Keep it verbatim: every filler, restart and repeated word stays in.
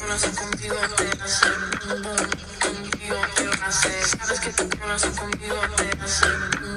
conoces conmigo te hace boom, boom, conmigo te hace. Sabes que te conoces conmigo te hace boom.